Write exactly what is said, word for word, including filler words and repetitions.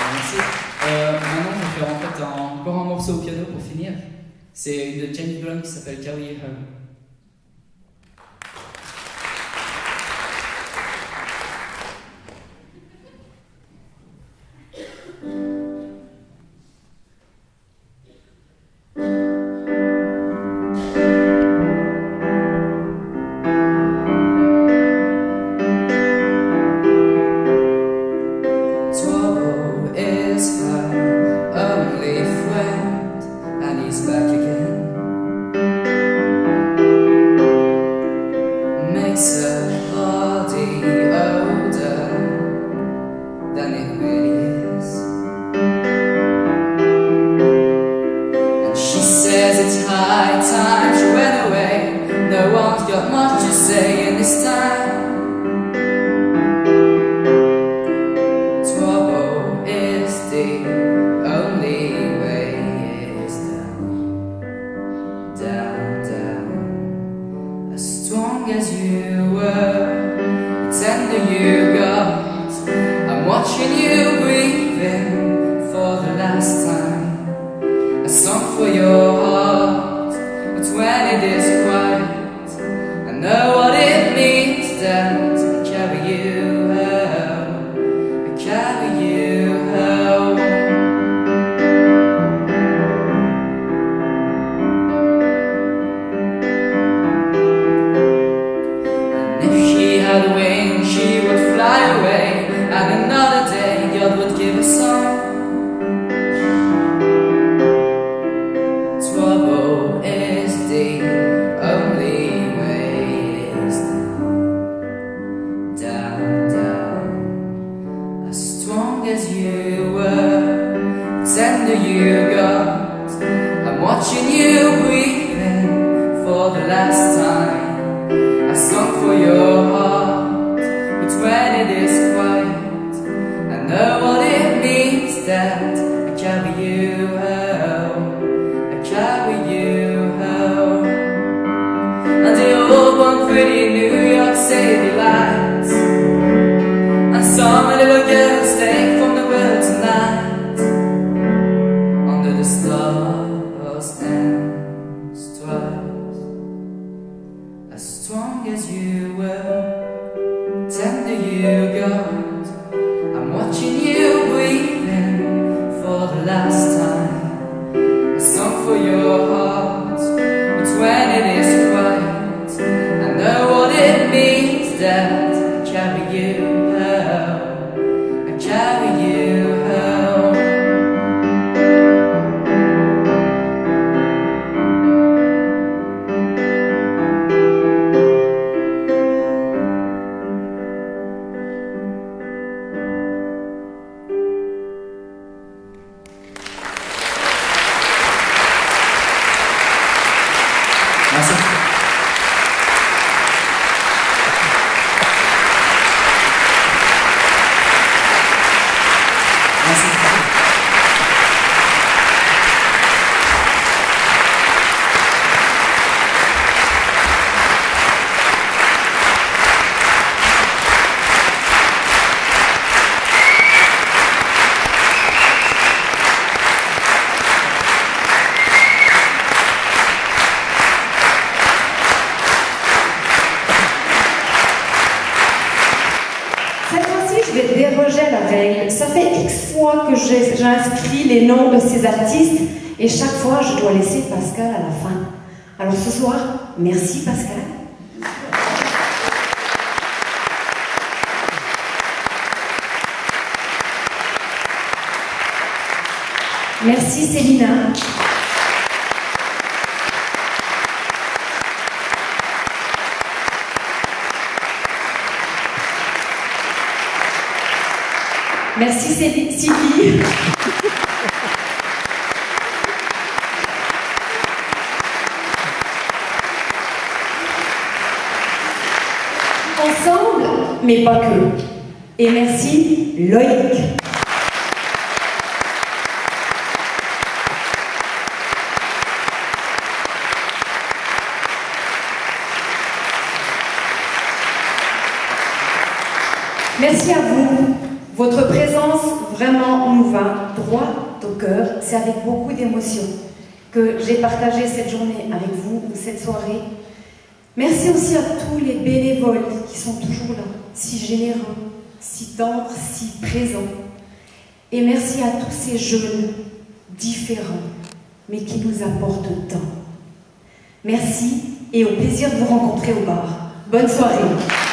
Merci. Euh, maintenant, je vais faire en fait un, encore un morceau au piano pour finir. C'est de James Blunt qui s'appelle Carry You Home. J'inscris les noms de ces artistes et chaque fois je dois laisser Pascal à la fin. Alors ce soir, merci Pascal. Merci Célina. Merci Sylvie. Ensemble, mais pas que. Et merci Loïc. Merci à vous. Votre présence vraiment nous nous va droit au cœur. C'est avec beaucoup d'émotion que j'ai partagé cette journée avec vous, ou cette soirée. Merci aussi à tous les bénévoles qui sont toujours là, si généreux, si tendres, si présents. Et merci à tous ces jeunes différents, mais qui nous apportent tant. Merci et au plaisir de vous rencontrer au bar. Bonne soirée.